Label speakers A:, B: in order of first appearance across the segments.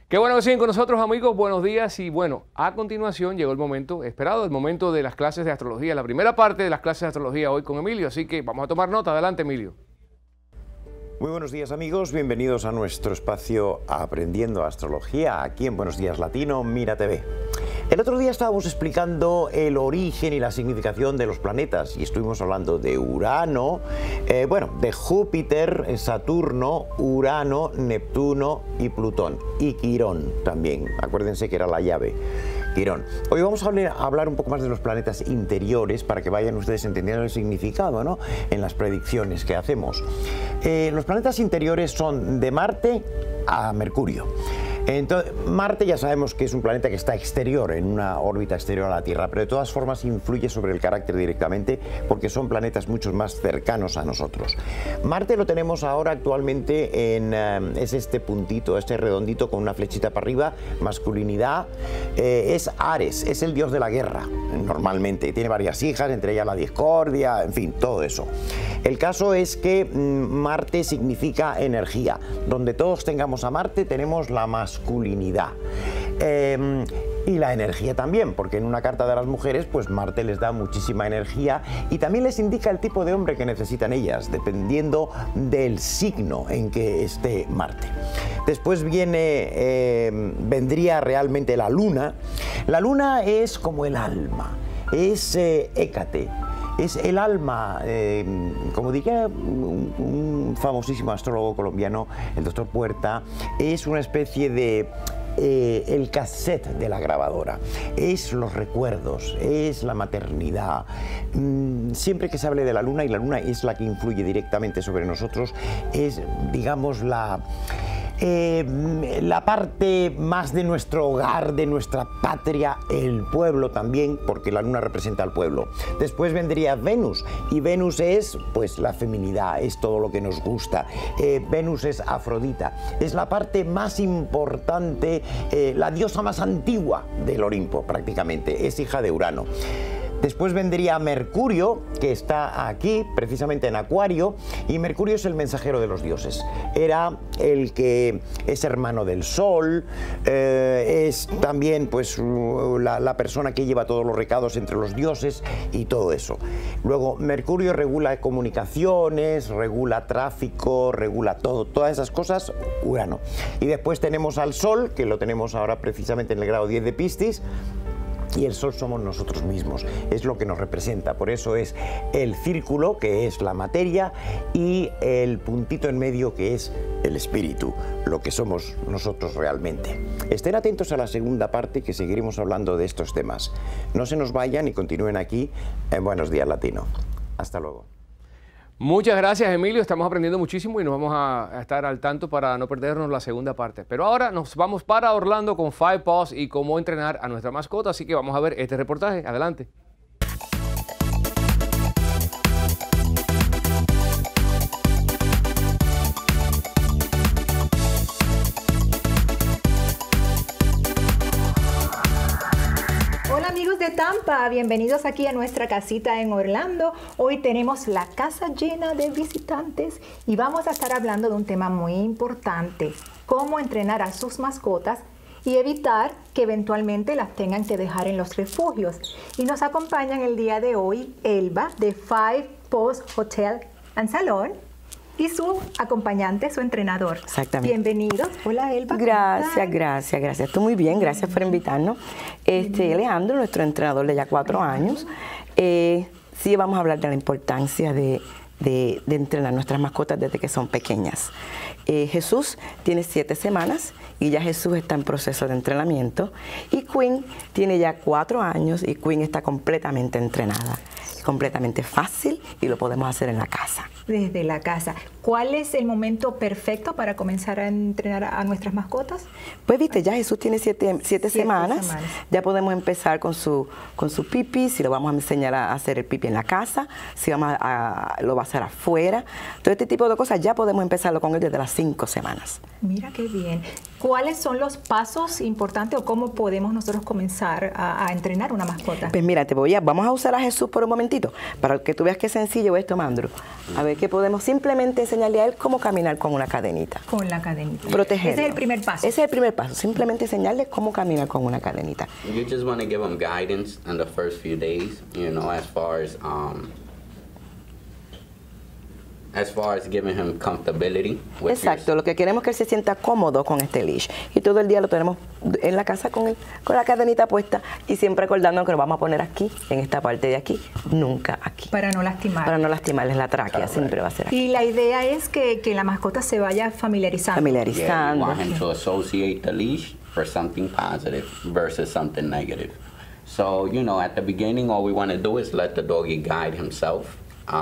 A: Qué bueno que siguen con nosotros, amigos. Buenos días. Y bueno, a continuación llegó el momento esperado, el momento de las clases de astrología. La primera parte de las clases de astrología hoy con Emilio. Así que vamos a tomar nota. Adelante, Emilio.
B: Muy buenos días, amigos. Bienvenidos a nuestro espacio Aprendiendo Astrología, aquí en Buenos Días Latino, Mira TV. El otro día estábamos explicando el origen y la significación de los planetas y estuvimos hablando de Urano, de Júpiter, Saturno, Urano, Neptuno y Plutón, y Quirón también. Acuérdense que era la llave. Quirón. Hoy vamos a hablar un poco más de los planetas interiores para que vayan ustedes entendiendo el significado, ¿no?, en las predicciones que hacemos. Los planetas interiores son de Marte a Mercurio. Entonces, Marte ya sabemos que es un planeta que está exterior, en una órbita exterior a la Tierra, pero de todas formas influye sobre el carácter directamente porque son planetas mucho más cercanos a nosotros. Marte lo tenemos ahora actualmente es este puntito, este redondito con una flechita para arriba, masculinidad, es Ares, es el dios de la guerra, normalmente, tiene varias hijas, entre ellas la discordia, en fin, todo eso. El caso es que Marte significa energía, donde todos tengamos a Marte tenemos la masculinidad. Y la energía también, porque en una carta de las mujeres, pues Marte les da muchísima energía y también les indica el tipo de hombre que necesitan ellas, dependiendo del signo en que esté Marte. Después vendría realmente la Luna. La Luna es como el alma, es Hécate. Es el alma, como diría un famosísimo astrólogo colombiano, el doctor Puerta, es una especie de el cassette de la grabadora, es los recuerdos, es la maternidad. Siempre que se hable de la luna, y la luna es la que influye directamente sobre nosotros, es, digamos, la parte más de nuestro hogar, de nuestra patria, el pueblo también, porque la luna representa al pueblo. Después vendría Venus, y Venus es pues la feminidad, es todo lo que nos gusta. Venus es Afrodita, es la parte más importante, la diosa más antigua del Olimpo prácticamente, es hija de Urano. Después vendría Mercurio, que está aquí, precisamente en Acuario, y Mercurio es el mensajero de los dioses. Era el que es hermano del Sol, es también pues la persona que lleva todos los recados entre los dioses y todo eso. Luego, Mercurio regula comunicaciones, regula tráfico, regula todo, todas esas cosas, Urano. Y después tenemos al Sol, que lo tenemos ahora precisamente en el grado 10 de Piscis, y el Sol somos nosotros mismos, es lo que nos representa, por eso es el círculo, que es la materia, y el puntito en medio, que es el espíritu, lo que somos nosotros realmente. Estén atentos a la segunda parte, que seguiremos hablando de estos temas. No se nos vayan y continúen aquí en Buenos Días Latino. Hasta luego.
A: Muchas gracias, Emilio. Estamos aprendiendo muchísimo y nos vamos a estar al tanto para no perdernos la segunda parte. Pero ahora nos vamos para Orlando con 5 Paws y cómo entrenar a nuestra mascota. Así que vamos a ver este reportaje. Adelante.
C: Amigos de Tampa, bienvenidos aquí a nuestra casita en Orlando. Hoy tenemos la casa llena de visitantes y vamos a estar hablando de un tema muy importante: cómo entrenar a sus mascotas y evitar que eventualmente las tengan que dejar en los refugios. Y nos acompañan el día de hoy Elba de 5 Paws Hotel and Salon y su acompañante, su entrenador.
D: Exactamente.
C: Bienvenidos. Hola, Elba.
D: Gracias. Tú muy bien, gracias por invitarnos. Alejandro, nuestro entrenador de ya 4 años. Sí, vamos a hablar de la importancia de entrenar nuestras mascotas desde que son pequeñas. Jesús tiene 7 semanas y ya Jesús está en proceso de entrenamiento. Y Queen tiene ya 4 años y Queen está completamente entrenada. Completamente fácil y lo podemos hacer en la casa.
C: Desde la casa. ¿Cuál es el momento perfecto para comenzar a entrenar a nuestras mascotas?
D: Pues viste, ya Jesús tiene 7 semanas. Ya podemos empezar con su pipí, si lo vamos a enseñar a hacer el pipí en la casa, si lo va a hacer afuera. Todo este tipo de cosas ya podemos empezarlo con él desde las 5 semanas.
C: Mira qué bien. ¿cuáles son los pasos importantes o cómo podemos nosotros comenzar a entrenar una mascota?
D: Pues mira, vamos a usar a Jesús por un momentito, para que tú veas qué sencillo es esto, Mandro. A ver, que podemos simplemente enseñarle a él cómo caminar con una cadenita.
C: Con la cadenita.
D: Protegerlo.
C: Ese es el primer paso.
D: Ese es el primer paso, simplemente enseñarle cómo caminar con una cadenita.
E: You just want to give them guidance in the first few days, you know, as far as giving him comfortability with
D: Exacto, lo que queremos es que él se sienta cómodo con este leash. Y todo el día lo tenemos en la casa con la cadenita puesta y siempre recordando que lo vamos a poner aquí, en esta parte de aquí, nunca aquí.
C: Para no lastimar.
D: Para no lastimarles la tráquea, siempre va a ser aquí.
C: Y la idea es que la mascota se vaya familiarizando.
E: Yeah, we
D: Familiarizando.
E: want him to associate the leash for something positive versus something negative. So, you know, at the beginning, all we want to do is let the doggy guide himself.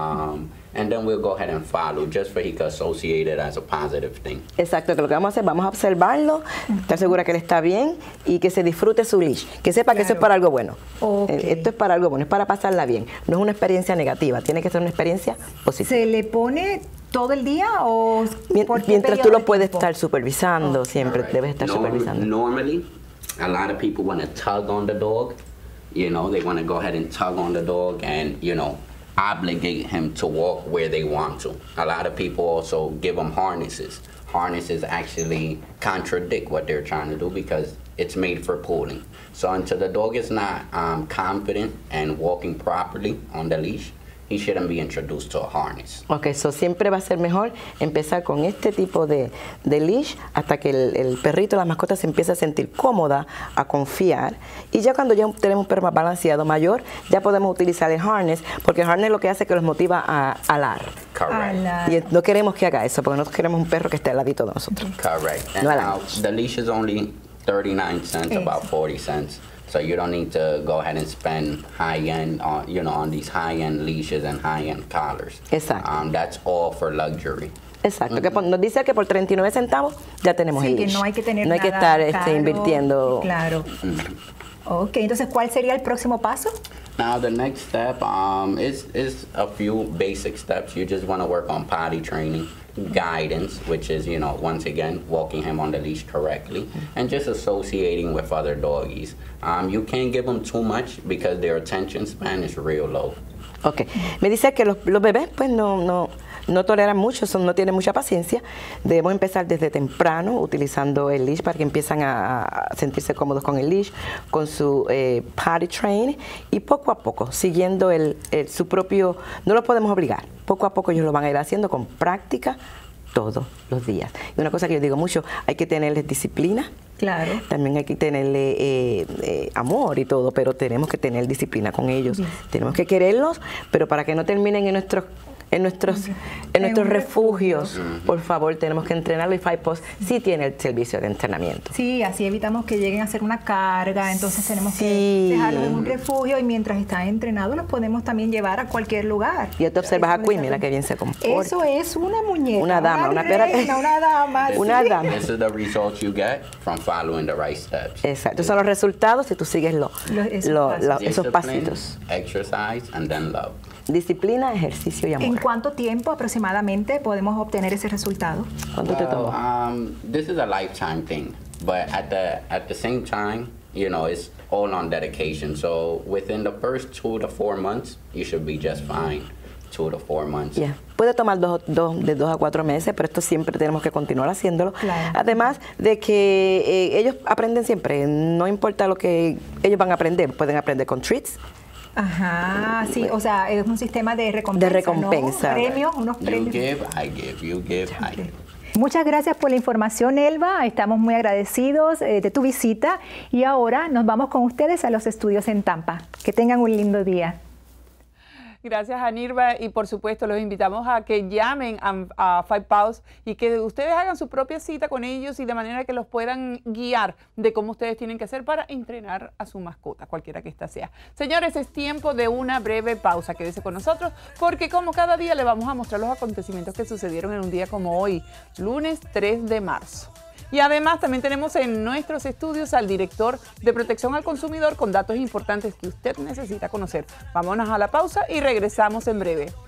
E: And then we'll go ahead and follow just for he can associate it as a positive thing.
D: Exacto, que lo que vamos a hacer, vamos a observarlo, estar segura que él está bien y que se disfrute su leash, que sepa que eso es para algo bueno.
C: Okay.
D: Esto es para algo bueno, es para pasarla bien, no es una experiencia negativa, tiene que ser una experiencia positiva.
C: ¿Se le pone todo el día o por qué
D: Mientras tú
C: periodo
D: lo
C: de
D: puedes
C: tiempo?
D: estar supervisando, siempre
E: Alright.
D: debes estar supervisando.
E: Normally, a lot of people want to tug on the dog. You know, they want to go ahead and tug on the dog and, you know, obligate him to walk where they want to. A lot of people also give them harnesses. Harnesses actually contradict what they're trying to do because it's made for pulling. So until the dog is not confident and walking properly on the leash, he shouldn't be introduced to a harness.
D: Ok, so siempre va a ser mejor empezar con este tipo de leash hasta que el perrito, la mascota se empiece a sentir cómoda, a confiar. Y ya cuando ya tenemos un perro más balanceado, mayor, ya podemos utilizar el harness, porque el harness lo que hace es que los motiva a alar.
E: Correct.
D: Y no queremos que haga eso, porque nosotros queremos un perro que esté al ladito de nosotros.
E: Correct. And
D: No
E: now
D: alarms.
E: the leash is only 39 cents, about 40 cents. So you don't need to go ahead and spend high-end, you know, on these high-end leashes and high-end collars.
D: Exacto.
E: That's all for luxury.
D: Exacto, que nos dice que por 39 centavos ya tenemos
C: Sí,
D: el
C: que
D: leash.
C: no hay que tener
D: no hay que
C: nada
D: estar
C: caro.
D: invirtiendo.
C: Claro. Ok, entonces, ¿cuál sería el próximo paso?
E: Now the next step is a few basic steps. You just want to work on potty training, guidance, which is, you know, once again, walking him on the leash correctly, and just associating with other doggies. You can't give them too much because their attention span is real low.
D: Ok, me dice que los bebés pues no toleran mucho, no tienen mucha paciencia. Debemos empezar desde temprano utilizando el leash para que empiezan a sentirse cómodos con el leash, con su potty train y poco a poco, siguiendo su propio, no lo podemos obligar, poco a poco ellos lo van a ir haciendo con práctica todos los días. Y una cosa que yo digo mucho, hay que tenerles disciplina.
C: Claro.
D: También hay que tenerle amor y todo, pero tenemos que tener disciplina con ellos.
C: Bien.
D: Tenemos que quererlos, pero para que no terminen en nuestros refugios, por favor, tenemos que entrenarlo y Five Paws sí tiene el servicio de entrenamiento.
C: Sí, así evitamos que lleguen a hacer una carga, entonces tenemos
D: Sí.
C: que dejarlos en un refugio y mientras están entrenados los podemos también llevar a cualquier lugar.
D: Y te observas a
C: Eso
D: Queen,
C: es
D: mira
C: algo-
D: que bien se comporta.
C: Eso es una muñeca.
D: Una dama, una perra-
C: reina, una dama.
D: Una
C: sí.
D: dama.
E: This is the results you get from following the right steps.
D: Exacto, esos son los resultados si tú sigues esos
E: Discipline,
D: pasitos.
E: exercise, and then love.
D: Disciplina, ejercicio y amor.
C: ¿En cuánto tiempo aproximadamente podemos obtener ese resultado?
D: ¿Cuánto te tomó?
E: This is a lifetime thing, but at the same time, you know, it's all on dedication. So within the first 2 to 4 months, you should be just fine. 2 to 4 months.
D: Yeah. Puede tomar de 2 a 4 meses, pero esto siempre tenemos que continuar haciéndolo.
C: Claro.
D: Además de que ellos aprenden siempre, no importa lo que ellos van a aprender, pueden aprender con treats.
C: Ajá, sí, o sea, es un sistema de recompensa.
D: De recompensa.
C: ¿no? Premios, unos
E: You
C: premios.
E: give, I give. You give, I give.
C: Muchas gracias por la información, Elba. Estamos muy agradecidos de tu visita y ahora nos vamos con ustedes a los estudios en Tampa. Que tengan un lindo día.
F: Gracias, Anirva, y por supuesto los invitamos a que llamen a Five Paws y que ustedes hagan su propia cita con ellos y de manera que los puedan guiar de cómo ustedes tienen que hacer para entrenar a su mascota, cualquiera que ésta sea. Señores, es tiempo de una breve pausa. Quédese con nosotros porque como cada día le vamos a mostrar los acontecimientos que sucedieron en un día como hoy, lunes 3 de marzo. Y además también tenemos en nuestros estudios al director de Protección al Consumidor con datos importantes que usted necesita conocer. Vámonos a la pausa y regresamos en breve.